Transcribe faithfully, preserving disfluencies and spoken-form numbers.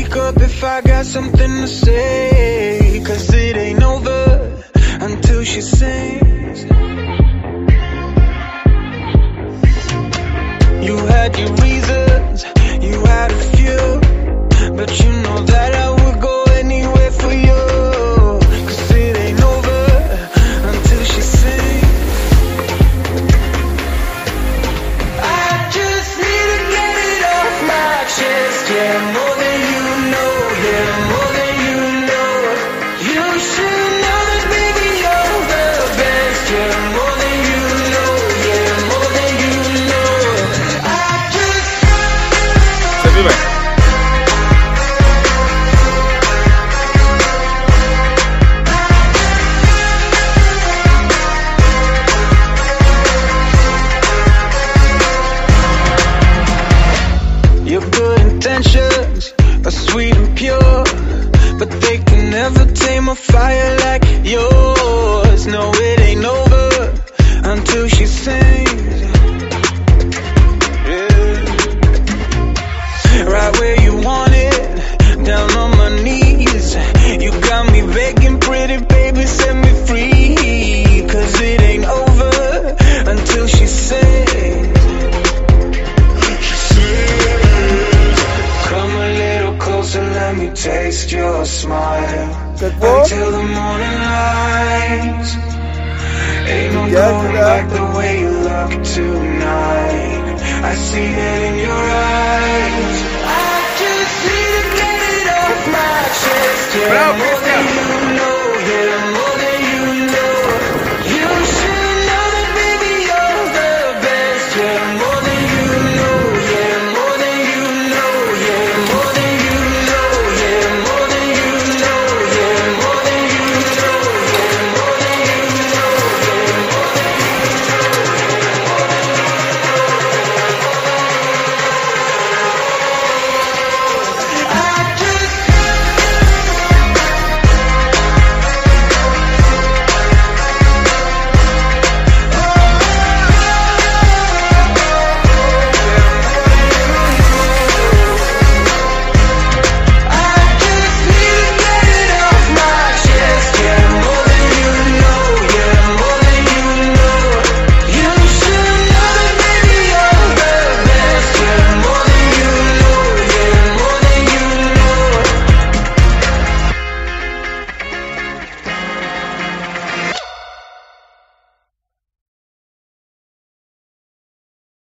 wake up if I got something to say, 'cause it ain't over until she sings. You had your reasons, you had a few, but you know that I would go anywhere for you. 'Cause it ain't over until she sings. I just need to get it off my chest, yeah, more than you know, yeah, more than you know. You should know that, baby, you're the best, yeah, more than you know, yeah, more than you know. I just Seguime. Your good intentions are sweet and pure, but they can never tame a fire like yours. No, it ain't over until she sings. Yeah. Right where you want it, down on my knees. You got me begging, pretty baby, set me free. 'Cause it ain't over until she sings. Come a little closer, let me taste your smile. Until the morning light. Ain't no going back the way you look tonight. I see it in your eyes. I just need to get it off my chest, yeah.